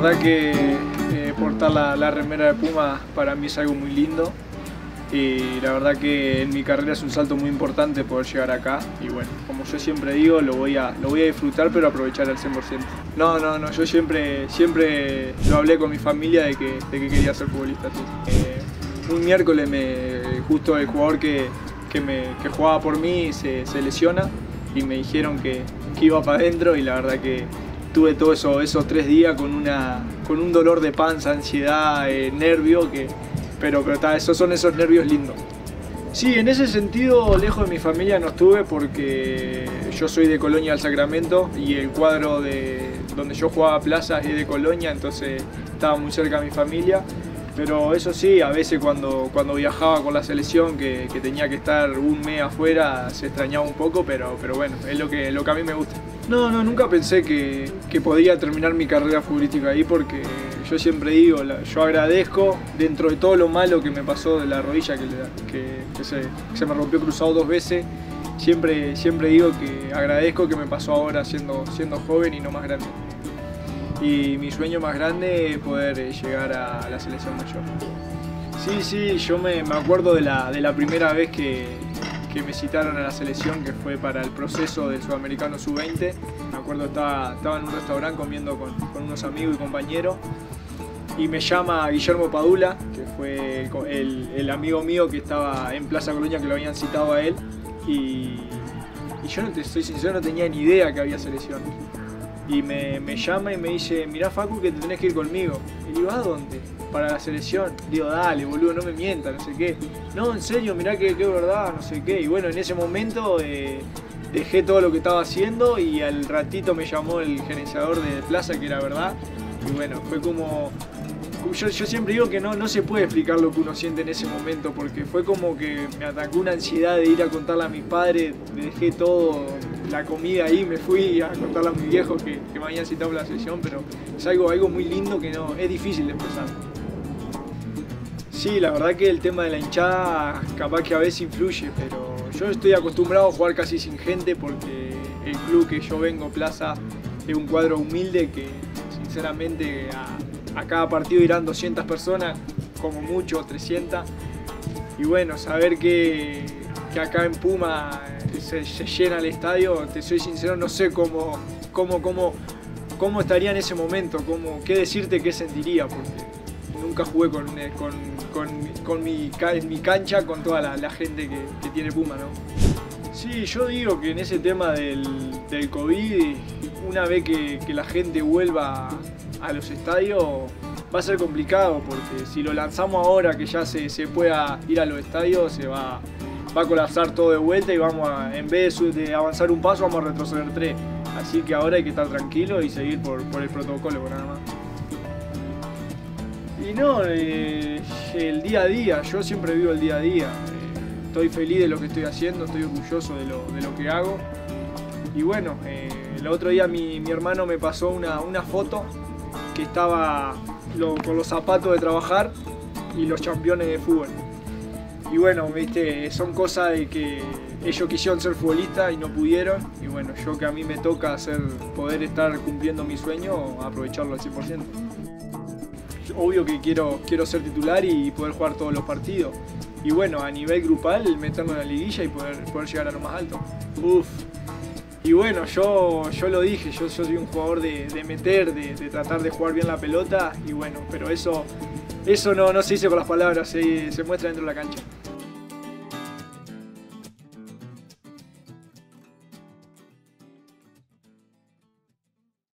verdad que portar la remera de Puma para mí es algo muy lindo. Y la verdad que en mi carrera es un salto muy importante poder llegar acá. Y bueno, como yo siempre digo, lo voy a disfrutar, pero aprovechar al 100%. No, yo siempre lo hablé con mi familia de que quería ser futbolista. Sí. Un miércoles justo el jugador que jugaba por mí se lesiona y me dijeron que iba para adentro, y la verdad que tuve todos esos 3 días con un dolor de panza, ansiedad, nervio, pero esos son esos nervios lindos. Sí, en ese sentido, lejos de mi familia no estuve, porque yo soy de Colonia del Sacramento y el cuadro donde yo jugaba Plaza es de Colonia, entonces estaba muy cerca de mi familia. Pero eso sí, a veces cuando viajaba con la selección, que tenía que estar un mes afuera, se extrañaba un poco, pero bueno, es lo que a mí me gusta. No, nunca pensé que podía terminar mi carrera futbolística ahí, porque yo siempre digo, yo agradezco, dentro de todo lo malo que me pasó de la rodilla, que se me rompió cruzado 2 veces, siempre digo que agradezco que me pasó ahora siendo joven y no más grande. Y mi sueño más grande es poder llegar a la selección mayor. Sí, yo me acuerdo de la primera vez que me citaron a la selección, que fue para el proceso del Sudamericano Sub-20. Me acuerdo, estaba en un restaurante comiendo con unos amigos y compañeros, y me llama Guillermo Padula, que fue el amigo mío que estaba en Plaza Colonia, que lo habían citado a él, y yo, no te soy sincero, no tenía ni idea que había selección. Y me llama y me dice: mirá, Facu, que te tenés que ir conmigo. Y digo: ¿a dónde? Para la selección. Digo: dale, boludo, no me mientas, no sé qué. No, en serio, mirá que es verdad, no sé qué. Y bueno, en ese momento dejé todo lo que estaba haciendo, y al ratito me llamó el gerenciador de Plaza, que era verdad. Y bueno, fue como... Yo siempre digo que no se puede explicar lo que uno siente en ese momento, porque fue como que me atacó una ansiedad de ir a contarle a mis padres. Dejé todo, la comida ahí, me fui a contarle a mis viejos que me habían citado para la sesión, pero es algo muy lindo que es difícil de expresar. Sí, la verdad que el tema de la hinchada capaz que a veces influye, pero yo estoy acostumbrado a jugar casi sin gente, porque el club que yo vengo, Plaza, es un cuadro humilde que sinceramente a cada partido irán 200 personas, como mucho 300. Y bueno, saber que acá en Puma se llena el estadio, te soy sincero, no sé cómo estaría en ese momento, qué decirte, qué sentiría, porque nunca jugué en mi cancha con toda la gente que tiene Puma, ¿no? Sí, yo digo que en ese tema del COVID, una vez que la gente vuelva a los estadios, va a ser complicado, porque si lo lanzamos ahora, que ya se pueda ir a los estadios, se va a colapsar todo de vuelta, y en vez de avanzar un paso, vamos a retroceder 3. Así que ahora hay que estar tranquilo y seguir por el protocolo, nada más. Y no, el día a día, yo siempre vivo el día a día. Estoy feliz de lo que estoy haciendo, estoy orgulloso de lo que hago. Y bueno, el otro día mi hermano me pasó una foto que estaba con los zapatos de trabajar y los campeones de fútbol. Y bueno, viste, son cosas de que ellos quisieron ser futbolistas y no pudieron. Y bueno, yo, que a mí me toca poder estar cumpliendo mi sueño, aprovecharlo al 100%. Obvio que quiero ser titular y poder jugar todos los partidos. Y bueno, a nivel grupal, meterme en la liguilla y poder llegar a lo más alto. Y bueno, yo lo dije, yo soy un jugador de meter, de tratar de jugar bien la pelota, y bueno, pero eso no se dice con las palabras, se muestra dentro de la cancha.